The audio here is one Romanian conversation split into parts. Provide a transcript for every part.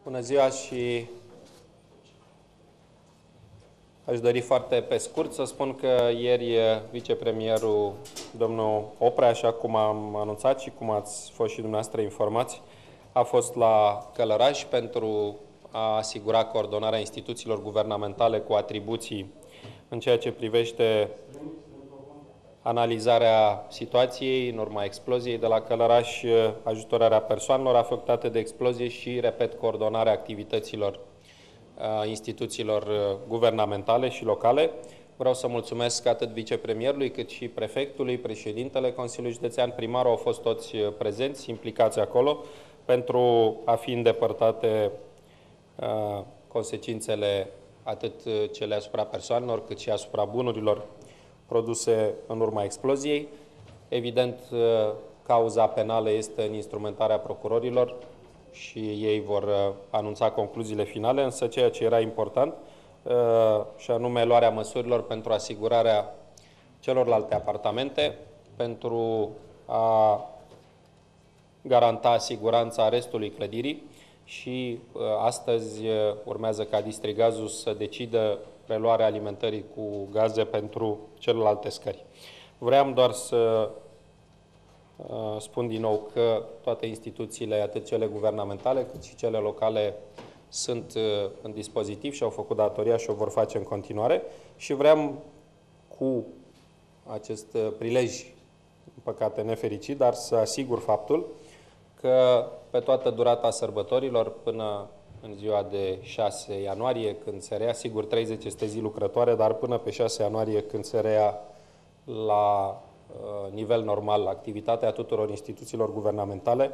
Bună ziua și aș dori foarte pe scurt să spun că ieri vicepremierul, domnul Oprea, așa cum am anunțat și cum ați fost și dumneavoastră informați, a fost la Călăraș pentru a asigura coordonarea instituțiilor guvernamentale cu atribuții în ceea ce privește analizarea situației în urma exploziei de la Călăraș, ajutorarea persoanelor afectate de explozie și, repet, coordonarea activităților instituțiilor guvernamentale și locale. Vreau să mulțumesc atât vicepremierului cât și prefectului, președintele Consiliului Județean, primarul, au fost toți prezenți, implicați acolo, pentru a fi îndepărtate consecințele atât cele asupra persoanelor cât și asupra bunurilor produse în urma exploziei. Evident, cauza penală este în instrumentarea procurorilor și ei vor anunța concluziile finale, însă ceea ce era important, și anume luarea măsurilor pentru asigurarea celorlalte apartamente, pentru a garanta siguranța restului clădirii și astăzi urmează ca Distrigazul să decidă preluarea alimentării cu gaze pentru celelalte scări. Vreau doar să spun din nou că toate instituțiile, atât cele guvernamentale cât și cele locale, sunt în dispozitiv și au făcut datoria și o vor face în continuare. Și vreau cu acest prilej, în păcate nefericit, dar să asigur faptul că pe toată durata sărbătorilor până în ziua de 6 ianuarie, când se reia, sigur 30 este zi lucrătoare, dar până pe 6 ianuarie, când se reia la nivel normal activitatea tuturor instituțiilor guvernamentale,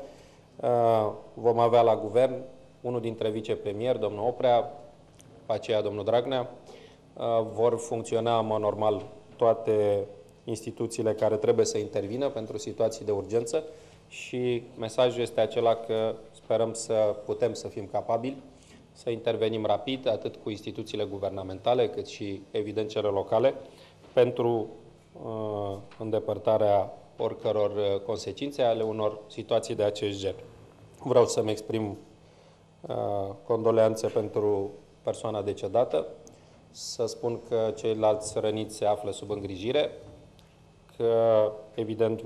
vom avea la guvern unul dintre vicepremieri, domnul Oprea, după aceea domnul Dragnea, vor funcționa în mod normal toate instituțiile care trebuie să intervină pentru situații de urgență și mesajul este acela că sperăm să putem să fim capabili să intervenim rapid, atât cu instituțiile guvernamentale, cât și, evident, cele locale, pentru îndepărtarea oricăror consecințe ale unor situații de acest gen. Vreau să-mi exprim condoleanțe pentru persoana decedată, să spun că ceilalți răniți se află sub îngrijire, că, evident,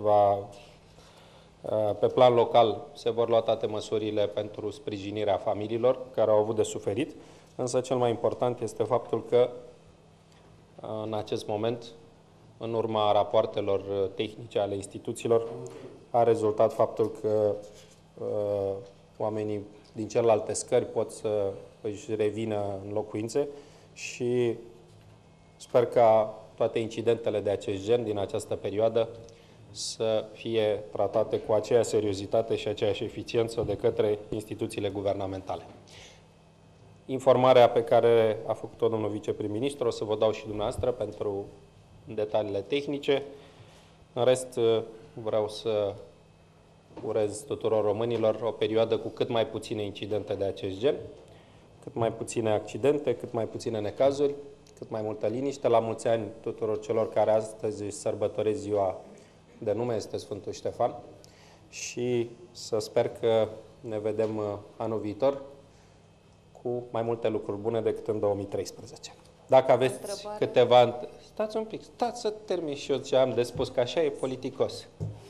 pe plan local se vor lua toate măsurile pentru sprijinirea familiilor care au avut de suferit, însă cel mai important este faptul că în acest moment, în urma rapoartelor tehnice ale instituțiilor, a rezultat faptul că oamenii din celelalte scări pot să își revină în locuințe și sper ca toate incidentele de acest gen din această perioadă să fie tratate cu aceeași seriozitate și aceeași eficiență de către instituțiile guvernamentale. Informarea pe care a făcut-o domnul viceprim-ministru o să vă dau și dumneavoastră pentru detaliile tehnice. În rest, vreau să urez tuturor românilor o perioadă cu cât mai puține incidente de acest gen, cât mai puține accidente, cât mai puține necazuri, cât mai multă liniște. La mulți ani tuturor celor care astăzi sărbătoresc ziua de nume, este Sfântul Ștefan, și să sper că ne vedem anul viitor cu mai multe lucruri bune decât în 2013. Dacă aveți câteva... Stați un pic, stați să termin și eu ce am de spus, că așa e politicos.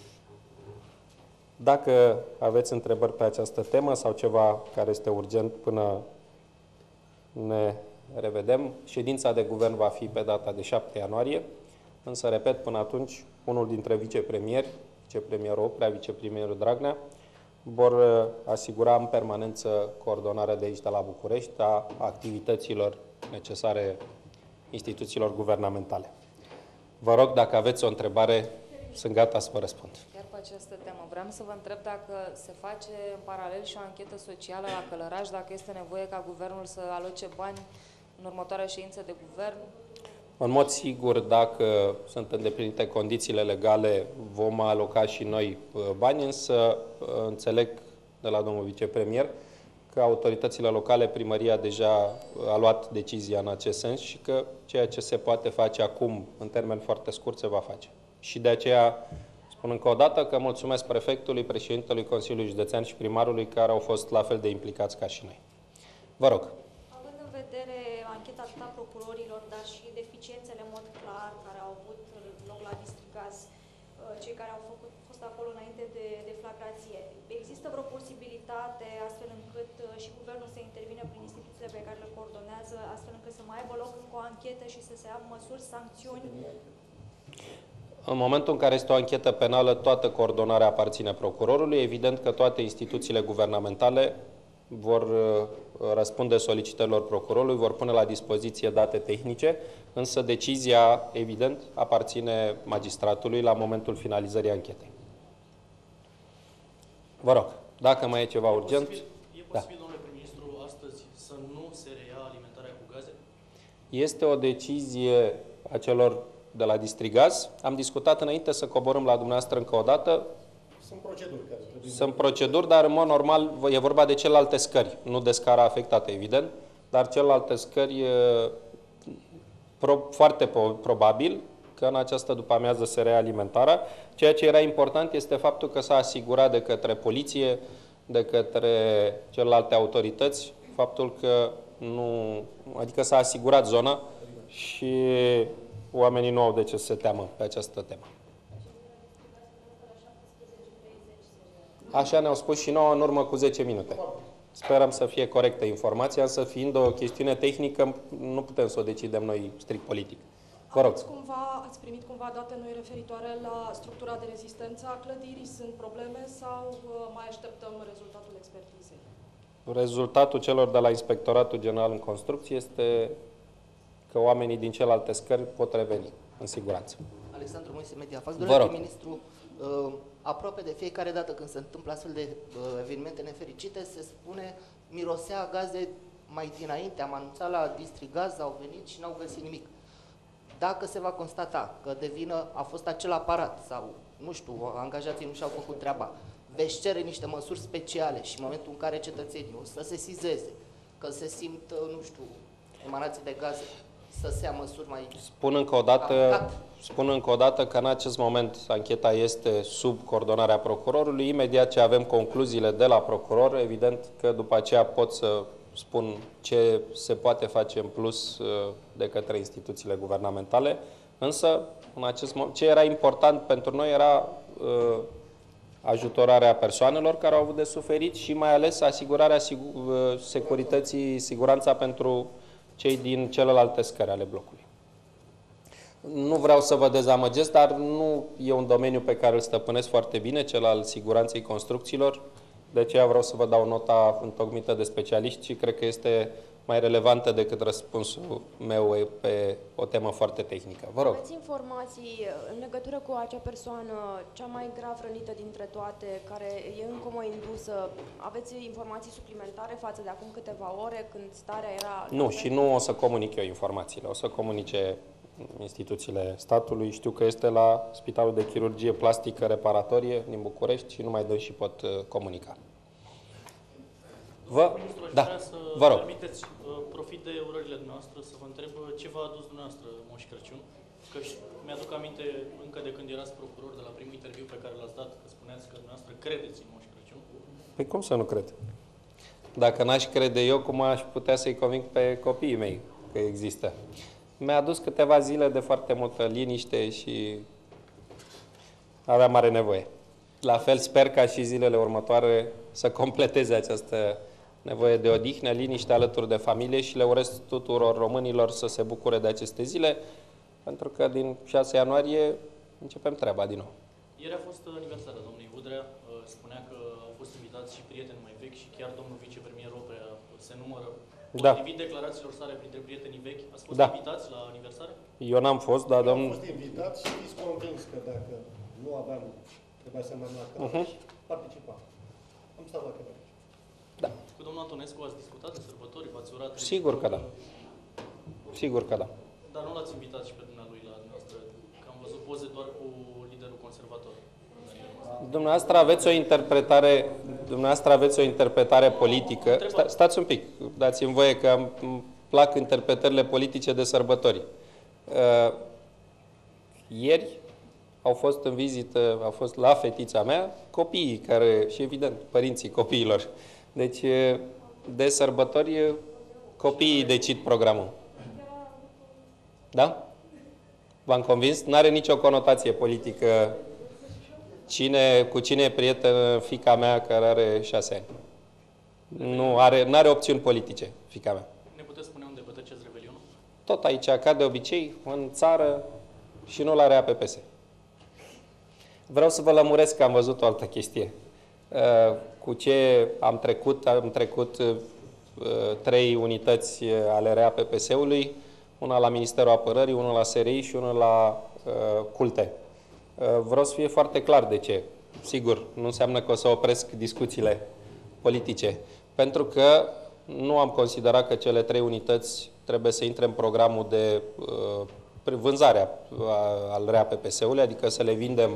Dacă aveți întrebări pe această temă sau ceva care este urgent până ne revedem, ședința de guvern va fi pe data de 7 ianuarie, însă, repet, până atunci, unul dintre vicepremieri, vicepremierul Oprea, vicepremierul Dragnea, vor asigura în permanență coordonarea de aici, de la București, a activităților necesare instituțiilor guvernamentale. Vă rog, dacă aveți o întrebare, sunt gata să vă răspund. Chiar pe această temă, vreau să vă întreb dacă se face în paralel și o anchetă socială la Călăraș, dacă este nevoie ca guvernul să aloce bani în următoarea ședință de guvern? În mod sigur, dacă sunt îndeplinite condițiile legale, vom aloca și noi bani, însă înțeleg de la domnul vicepremier că autoritățile locale, primăria deja a luat decizia în acest sens și că ceea ce se poate face acum, în termen foarte scurt, se va face. Și de aceea spun încă o dată că mulțumesc prefectului, președintelui Consiliului Județean și primarului care au fost la fel de implicați ca și noi. Vă rog. Având în vedere ancheta atât a procurorilor, dar și deficiențele în mod clar care au avut loc la Distrigaz, cei care au fost acolo înainte de deflagrație, există vreo posibilitate astfel încât și guvernul să intervină prin instituțiile pe care le coordonează, astfel încât să mai aibă loc încă o anchetă și să se ia măsuri, sancțiuni? În momentul în care este o anchetă penală, toată coordonarea aparține procurorului. Evident că toate instituțiile guvernamentale vor răspunde solicitărilor procurorului, vor pune la dispoziție date tehnice, însă decizia, evident, aparține magistratului la momentul finalizării anchetei. Vă rog, dacă mai e ceva urgent... E posibil, domnule prim-ministru, astăzi să nu se reia alimentarea cu gaze? Este o decizie a celor de la Distrigaz. Am discutat înainte să coborâm la dumneavoastră încă o dată. Sunt proceduri, dar în mod normal e vorba de celelalte scări, nu de scara afectată, evident, dar celelalte scări foarte probabil că în această după-amiază se reia alimentarea. Ceea ce era important este faptul că s-a asigurat de către poliție, de către celelalte autorități, faptul că nu, adică s-a asigurat zona și oamenii nu au de ce să se teamă pe această temă. Așa ne-au spus și nouă în urmă cu 10 minute. Sperăm să fie corectă informația, însă fiind o chestiune tehnică, nu putem să o decidem noi strict politic. Vă rog. Ați primit cumva date noi referitoare la structura de rezistență a clădirii? Sunt probleme sau mai așteptăm rezultatul expertizei? Rezultatul celor de la Inspectoratul General în Construcție este că oamenii din celelalte scări pot reveni în siguranță. Alexandru Moise, Mediafax. Vă Domnule rog. ministru, aproape de fiecare dată când se întâmplă astfel de evenimente nefericite, se spune mirosea gaze mai dinainte, am anunțat la Distrigaz, au venit și n-au găsit nimic. Dacă se va constata că de vină a fost acel aparat sau, nu știu, angajații nu și-au făcut treaba, veți cere niște măsuri speciale și în momentul în care cetățenii o să se sesizeze, că se simt, nu știu, emanații de gaze, să se ia măsuri mai... Spun încă o dată că în acest moment ancheta este sub coordonarea procurorului. Imediat ce avem concluziile de la procuror, evident că după aceea pot să spun ce se poate face în plus de către instituțiile guvernamentale. Însă, în acest moment, ce era important pentru noi era ajutorarea persoanelor care au avut de suferit și mai ales asigurarea securității, siguranța pentru cei din celelalte scări ale blocului. Nu vreau să vă dezamăgesc, dar nu e un domeniu pe care îl stăpânesc foarte bine, cel al siguranței construcțiilor. De aceea vreau să vă dau nota întocmită de specialiști și cred că este mai relevantă decât răspunsul meu pe o temă foarte tehnică. Vă rog. Aveți informații în legătură cu acea persoană cea mai grav rănită dintre toate, care e în comă indusă? Aveți informații suplimentare față de acum câteva ore, când starea era... Nu, și nu o să comunic eu informațiile. O să comunice instituțiile statului. Știu că este la Spitalul de Chirurgie Plastică Reparatorie din București și numai dâns și pot comunica. Da, vă rog. Permiteți, profit de urările dumneavoastră, să vă întreb ce v-a adus dumneavoastră Moș Crăciun? Că mi-aduc aminte încă de când erați procuror, de la primul interviu pe care l-ați dat, că spuneați că dumneavoastră credeți în Moș Crăciun. Păi cum să nu cred? Dacă n-aș crede eu, cum aș putea să-i conving pe copiii mei că există? Mi-a adus câteva zile de foarte multă liniște și aveam mare nevoie. La fel sper ca și zilele următoare să completeze această nevoie de odihnă, liniște alături de familie și le urez tuturor românilor să se bucure de aceste zile, pentru că din 6 ianuarie începem treaba din nou. Ieri a fost aniversarea domnului Udrea, spunea că au fost invitați și prieteni mai vechi și chiar domnul vicepremier Oprea se numără. Potrivit declarațiilor sale printre prietenii vechi, ați fost invitați la aniversare? Eu n-am fost, dar domnul... Am fost invitat și fiți convins că dacă nu aveam, trebuia să merg la Călăraș, participam. Am stat la Călăraș. Da. Cu domnul Antonescu ați discutat de sărbători, v-ați urat? Sigur că da. Sigur că da. Dar nu l-ați invitat și pe dumnealui la noastră, că am văzut poze doar cu liderul conservator. Dumneavoastră aveți o interpretare politică. Stați un pic, dați-mi voie că îmi plac interpretările politice de sărbători. Ieri au fost în vizită, au fost la fetița mea copiii care, și evident, părinții copiilor. Deci, de sărbători Copiii decid programul. Da? V-am convins? N-are nicio conotație politică. Cu cine e prietenă fiica mea care are 6 ani? Nu are opțiuni politice, fiica mea. Ne puteți spune unde petreceți Revelionul? Tot aici, ca de obicei, în țară și nu la RAPPS. Vreau să vă lămuresc că am văzut o altă chestie. Cu ce am trecut 3 unități ale RAPPS-ului, una la Ministerul Apărării, una la SRI și una la Culte. Vreau să fie foarte clar de ce. Sigur, nu înseamnă că o să opresc discuțiile politice, pentru că nu am considerat că cele 3 unități trebuie să intre în programul de vânzare al RAPPS-ului, adică să le vindem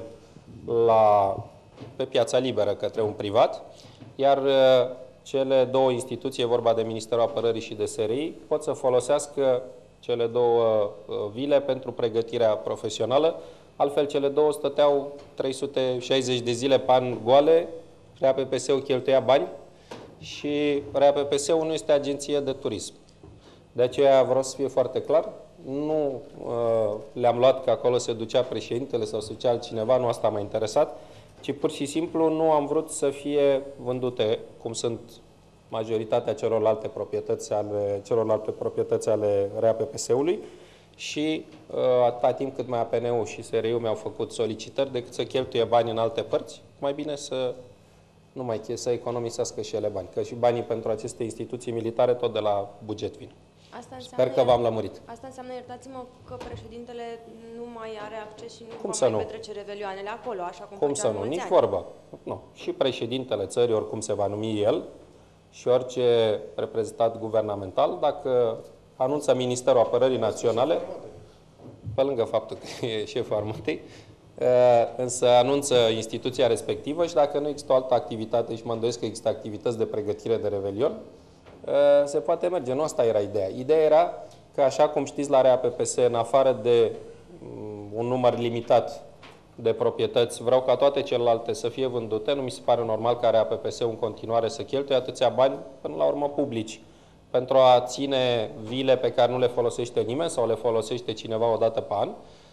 pe piața liberă către un privat, iar cele 2 instituții, e vorba de Ministerul Apărării și de SRI, pot să folosească cele 2 vile pentru pregătirea profesională. Altfel, cele 2 stăteau 360 de zile pe an goale, RAPPS-ul cheltuia bani și RAPPS-ul nu este agenție de turism. De aceea vreau să fie foarte clar, nu le-am luat că acolo se ducea președintele sau se ducea altcineva, nu asta m-a interesat, ci pur și simplu nu am vrut să fie vândute, cum sunt majoritatea celorlalte proprietăți ale RAPPS-ului, și atâta timp cât mai APN-ul și SRI-ul mi-au făcut solicitări, decât să cheltuie bani în alte părți, mai bine să economisească și ele bani. Că și banii pentru aceste instituții militare tot de la buget vin. Sper că v-am lămurit. Asta înseamnă, iertați-mă, că președintele nu mai are acces și nu cum va mai petrece revelioanele acolo, așa cum să nu? Nici vorba. Nu. Și președintele țării, oricum se va numi el, și orice reprezentant guvernamental, dacă anunță Ministerul Apărării Naționale, pe lângă faptul că e șeful armatei, însă anunță instituția respectivă și dacă nu există o altă activitate, și mă îndoiesc că există activități de pregătire de revelion, se poate merge. Nu asta era ideea. Ideea era că, așa cum știți, la RAPPS, în afară de un număr limitat de proprietăți, vreau ca toate celelalte să fie vândute. Nu mi se pare normal ca RAPPS-ul în continuare să cheltuie atâția bani, până la urmă publici, pentru a ține vile pe care nu le folosește nimeni sau le folosește cineva o dată pe an.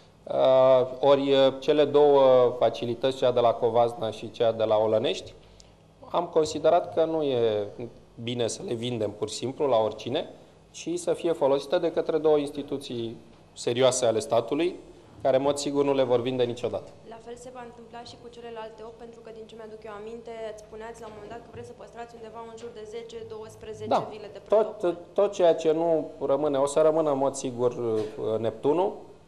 Ori cele 2 facilități, cea de la Covasna și cea de la Olănești, am considerat că nu e bine să le vindem pur și simplu la oricine, ci să fie folosite de către 2 instituții serioase ale statului, care, în mod sigur, nu le vor vinde niciodată. La fel se va întâmpla și cu celelalte 8, pentru că, din ce mi-aduc eu aminte, îți spuneați la un moment dat că vreți să păstrați undeva în jur de 10-12 vile de protocol. Tot ceea ce nu rămâne, o să rămână, în mod sigur, Neptunul,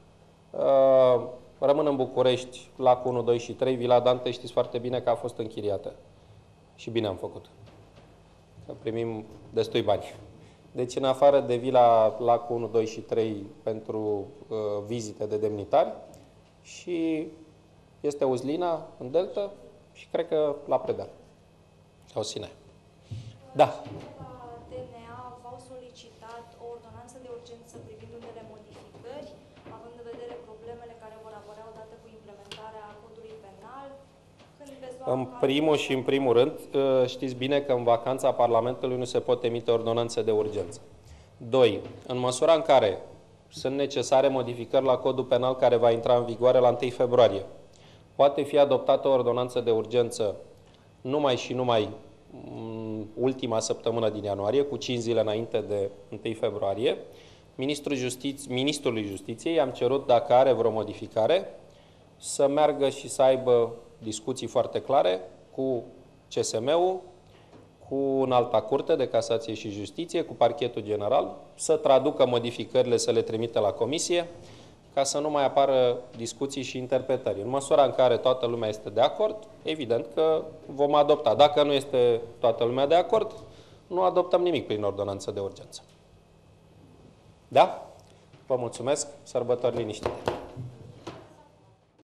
rămân în București, Lacul 1, 2 și 3, Vila Dante, știți foarte bine că a fost închiriată. Și bine am făcut. Că primim destui bani. Deci, în afară de Vila Lacul 1, 2 și 3 pentru vizite de demnitari, și este Uzlina în Delta și cred că la Predeal, la Osinaia. Da. La DNA v-au solicitat o ordonanță de urgență privind unele modificări, având în vedere problemele care vor apărea odată cu implementarea codului penal. În primul și în primul rând, știți bine că în vacanța Parlamentului nu se pot emite ordonanțe de urgență. 2. În măsura în care sunt necesare modificări la codul penal care va intra în vigoare la 1 februarie, poate fi adoptată o ordonanță de urgență numai și numai ultima săptămână din ianuarie, cu 5 zile înainte de 1 februarie. Ministrului Justiției am cerut, dacă are vreo modificare, să meargă și să aibă discuții foarte clare cu CSM-ul, cu Înalta Curte de Casație și Justiție, cu Parchetul General, să traducă modificările, să le trimite la Comisie, ca să nu mai apară discuții și interpretări. În măsura în care toată lumea este de acord, evident că vom adopta. Dacă nu este toată lumea de acord, nu adoptăm nimic prin ordonanță de urgență. Da? Vă mulțumesc. Sărbători liniștite.